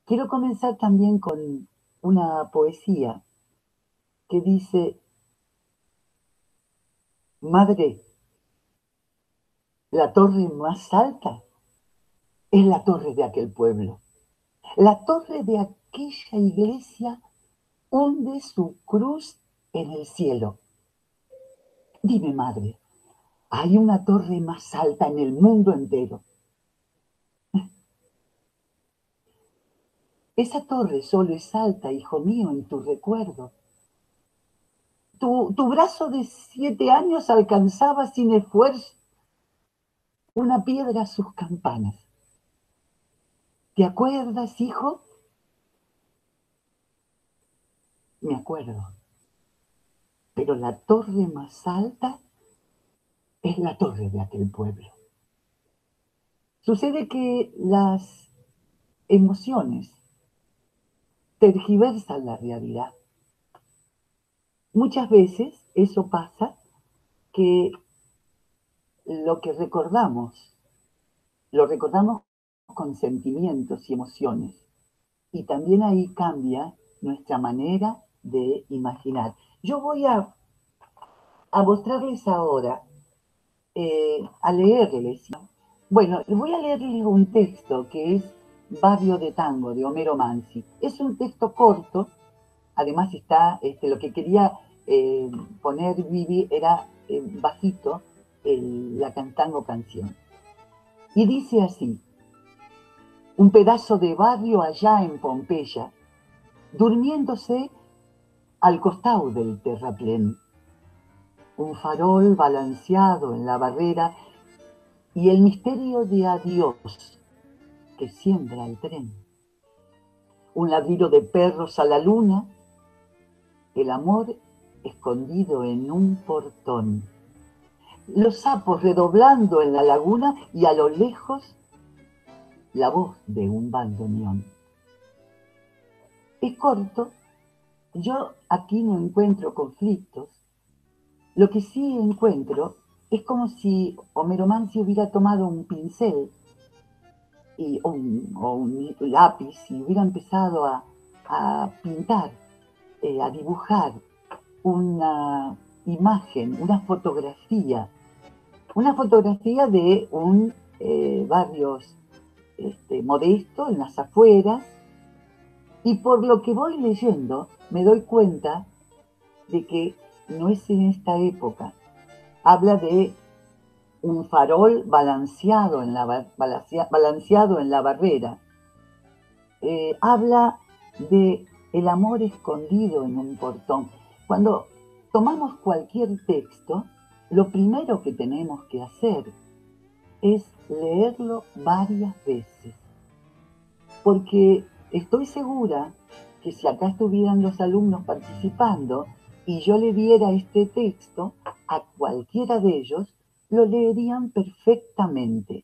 Quiero comenzar también con una poesía que dice: Madre, la torre más alta es la torre de aquel pueblo. La torre de aquella iglesia hunde su cruz en el cielo. Dime, madre, ¿hay una torre más alta en el mundo entero? Esa torre solo es alta, hijo mío, en tu recuerdo. Tu brazo de 7 años alcanzaba sin esfuerzo una piedra a sus campanas. ¿Te acuerdas, hijo? Me acuerdo. Pero la torre más alta es la torre de aquel pueblo. Sucede que las emociones tergiversan la realidad. Muchas veces eso pasa, que lo que lo recordamos con sentimientos y emociones. Y también ahí cambia nuestra manera de imaginar. Yo voy a mostrarles ahora, a leerles. Bueno, voy a leerles un texto que es Barrio de Tango, de Homero Mansi. Es un texto corto, además está, lo que quería poner Vivi era bajito la Cantango canción. Y dice así: un pedazo de barrio allá en Pompeya, durmiéndose al costado del terraplén. Un farol balanceado en la barrera y el misterio de adiós que siembra el tren. Un ladrido de perros a la luna, el amor escondido en un portón. Los sapos redoblando en la laguna y a lo lejos la voz de un bandoneón. Es corto, yo aquí no encuentro conflictos. Lo que sí encuentro es como si Homero Mansi hubiera tomado un pincel o un lápiz y hubiera empezado a pintar, a dibujar una imagen, una fotografía de un barrio modesto en las afueras, y por lo que voy leyendo me doy cuenta de que no es en esta época. Habla de un farol balanceado en la barrera. Habla de el amor escondido en un portón. Cuando tomamos cualquier texto, lo primero que tenemos que hacer es leerlo varias veces. Porque estoy segura que si acá estuvieran los alumnos participando y yo le diera este texto a cualquiera de ellos, lo leerían perfectamente,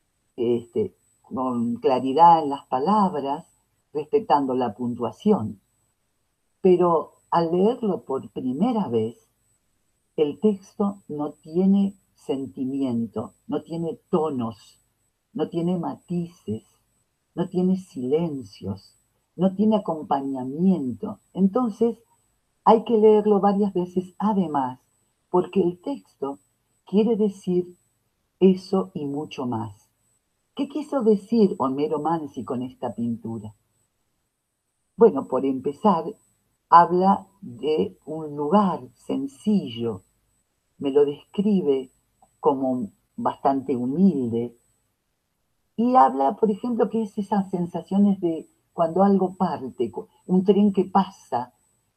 con claridad en las palabras, respetando la puntuación. Pero al leerlo por primera vez, el texto no tiene sentimiento, no tiene tonos, no tiene matices, no tiene silencios, no tiene acompañamiento. Entonces hay que leerlo varias veces además, porque el texto quiere decir eso y mucho más. ¿Qué quiso decir Homero Mansi con esta pintura? Bueno, por empezar, habla de un lugar sencillo, me lo describe como bastante humilde, y habla, por ejemplo, que es esas sensaciones de cuando algo parte, un tren que pasa,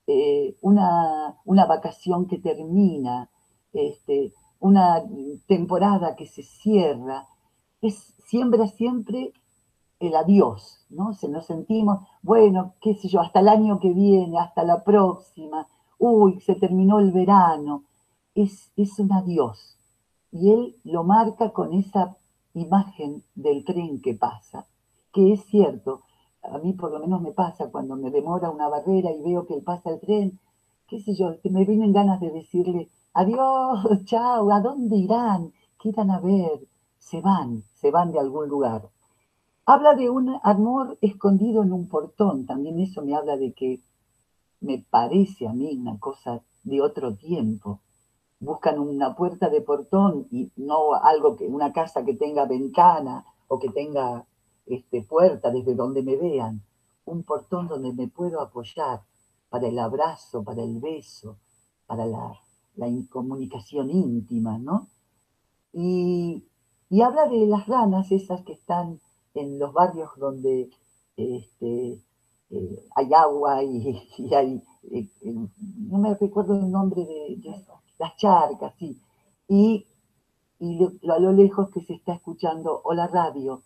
una vacación que termina, una temporada que se cierra, siembra siempre el adiós, ¿no? Se nos sentimos, bueno, qué sé yo, hasta el año que viene, hasta la próxima, uy, se terminó el verano, es un adiós. Y él lo marca con esa imagen del tren que pasa, que es cierto, a mí por lo menos me pasa cuando me demora una barrera y veo que pasa el tren, qué sé yo, que me vienen ganas de decirle, adiós, chao, ¿a dónde irán? ¿Qué irán a ver? Se van de algún lugar. Habla de un amor escondido en un portón. También eso me habla de que me parece a mí una cosa de otro tiempo. Buscan una puerta de portón y no algo que, una casa que tenga ventana o que tenga puerta desde donde me vean. Un portón donde me puedo apoyar para el abrazo, para el beso, para la comunicación íntima, ¿no? Y, y habla de las ranas, esas que están en los barrios donde este, hay agua y hay, no me recuerdo el nombre de las charcas, sí. Y, a lo lejos que se está escuchando o la radio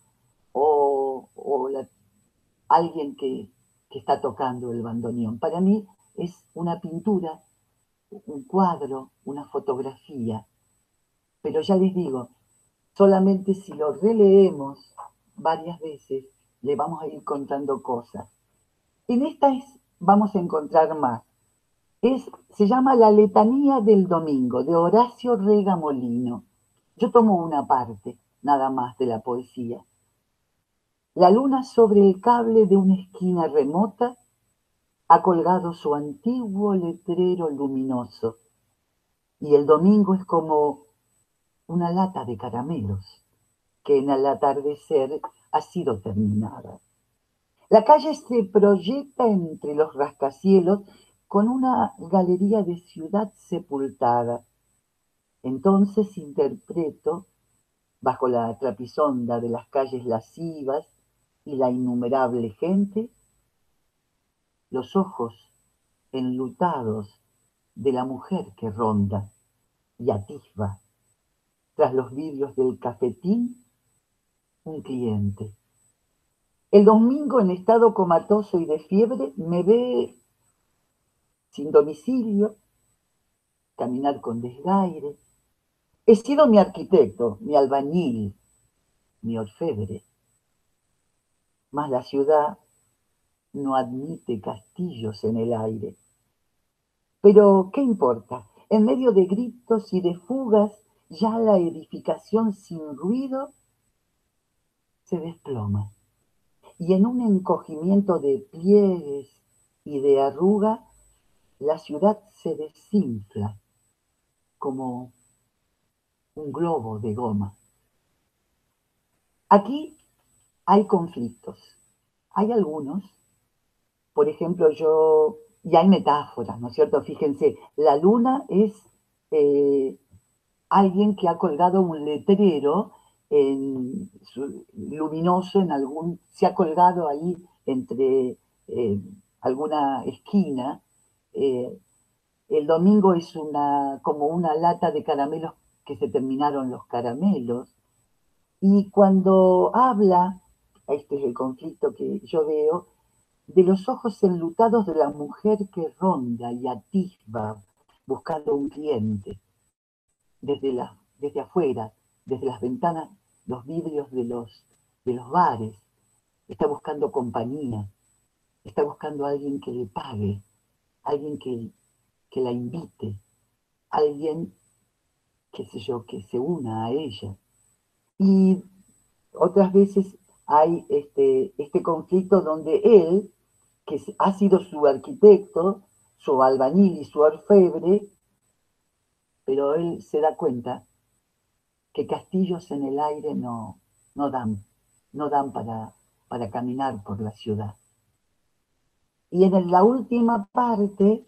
o alguien que está tocando el bandoneón. Para mí es una pintura, un cuadro, una fotografía. Pero ya les digo, solamente si lo releemos varias veces, le vamos a ir contando cosas. En esta vamos a encontrar más. Se llama La Letanía del Domingo, de Horacio Rega Molino. Yo tomo una parte, nada más, de la poesía. La luna sobre el cable de una esquina remota ha colgado su antiguo letrero luminoso, y el domingo es como una lata de caramelos que en el atardecer ha sido terminada. La calle se proyecta entre los rascacielos con una galería de ciudad sepultada. Entonces interpreto, bajo la trapisonda de las calles lascivas y la innumerable gente, los ojos enlutados de la mujer que ronda y atisba tras los vidrios del cafetín un cliente. El domingo, en estado comatoso y de fiebre, me ve sin domicilio, caminar con desgaire. He sido mi arquitecto, mi albañil, mi orfebre, mas la ciudad no admite castillos en el aire. Pero, ¿qué importa? En medio de gritos y de fugas, ya la edificación sin ruido se desploma. Y en un encogimiento de pliegues y de arruga, la ciudad se desinfla como un globo de goma. Aquí hay conflictos. Hay algunos, por ejemplo, y hay metáforas, ¿no es cierto? Fíjense, la luna es eh, alguien que ha colgado un letrero luminoso se ha colgado ahí entre eh, alguna esquina. eh, el domingo es como una lata de caramelos que se terminaron los caramelos. Y cuando habla, este es el conflicto que yo veo, de los ojos enlutados de la mujer que ronda y atisba buscando un cliente desde afuera, desde las ventanas, los vidrios de los bares, está buscando compañía, está buscando a alguien que le pague, alguien que la invite, alguien, qué sé yo, que se una a ella. Y otras veces hay este conflicto donde él, que ha sido su arquitecto, su albañil y su orfebre, pero él se da cuenta que castillos en el aire no dan, no dan para caminar por la ciudad. Y en la última parte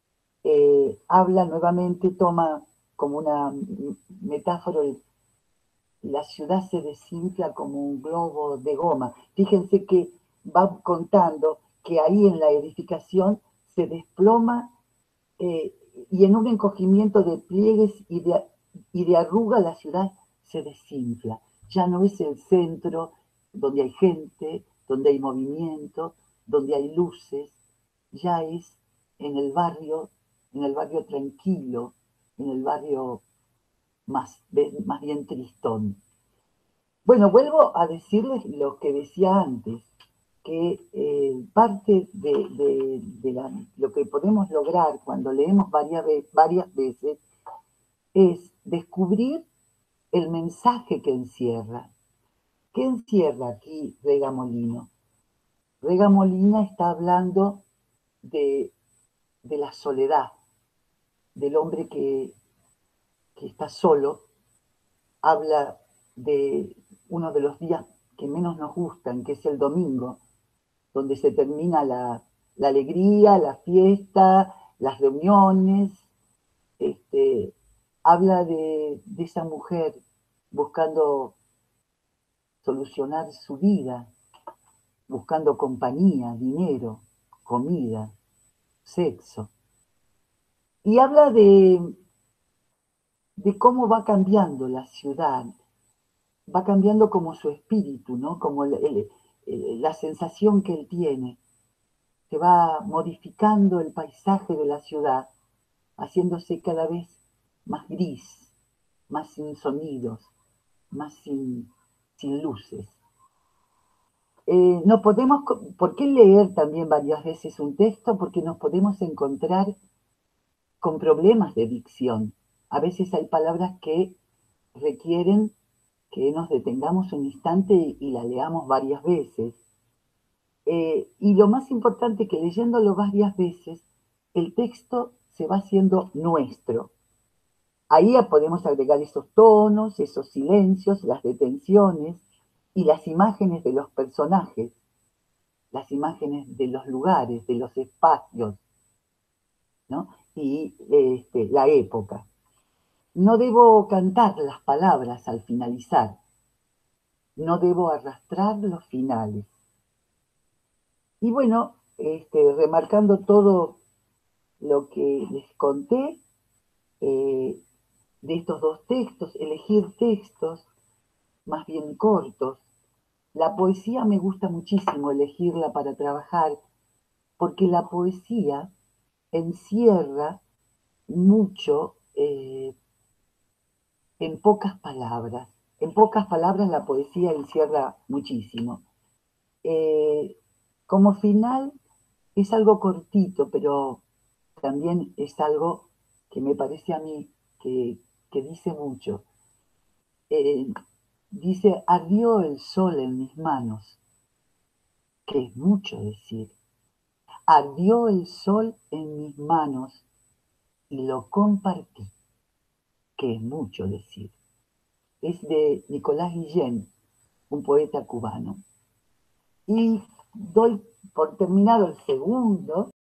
habla nuevamente, toma como una metáfora, la ciudad se desinfla como un globo de goma. Fíjense que va contando que ahí en la edificación se desploma eh, y en un encogimiento de pliegues y de arruga la ciudad se desinfla. Ya no es el centro donde hay gente, donde hay movimiento, donde hay luces, ya es en el barrio, tranquilo, en el barrio más bien tristón. Bueno, vuelvo a decirles lo que decía antes, que parte de lo que podemos lograr cuando leemos varias veces es descubrir el mensaje que encierra. ¿Qué encierra aquí Rega Molino? Rega Molina está hablando de, de la soledad, del hombre que está solo, habla de uno de los días que menos nos gustan, que es el domingo, donde se termina la alegría, la fiesta, las reuniones. Este, habla de esa mujer buscando solucionar su vida, buscando compañía, dinero, comida, sexo. Y habla de cómo va cambiando la ciudad, va cambiando como su espíritu, ¿no? Como la sensación que él tiene. Se va modificando el paisaje de la ciudad, haciéndose cada vez más gris, más sin sonidos, más sin luces. No podemos, ¿por qué leer también varias veces un texto? Porque nos podemos encontrar con problemas de dicción. A veces hay palabras que requieren que nos detengamos un instante y la leamos varias veces. Y lo más importante que leyéndolo varias veces, el texto se va haciendo nuestro. Ahí podemos agregar esos tonos, esos silencios, las detenciones y las imágenes de los personajes, las imágenes de los lugares, de los espacios, ¿no? Y la época. No debo cantar las palabras al finalizar, no debo arrastrar los finales. Y bueno, remarcando todo lo que les conté eh, de estos dos textos, elegir textos más bien cortos. La poesía me gusta muchísimo elegirla para trabajar porque la poesía encierra mucho en pocas palabras. En pocas palabras la poesía encierra muchísimo. Eh, Como final es algo cortito, pero también es algo que me parece a mí que dice mucho. Eh, Dice, ardió el sol en mis manos, que es mucho decir. Ardió el sol en mis manos y lo compartí, que es mucho decir. Es de Nicolás Guillén, un poeta cubano. Y doy por terminado el segundo